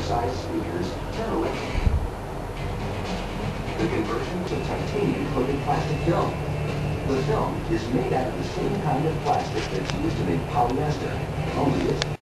larger-sized speakers turn away. The conversion to titanium-coated plastic film. The film is made out of the same kind of plastic that's used to make polyester, only it's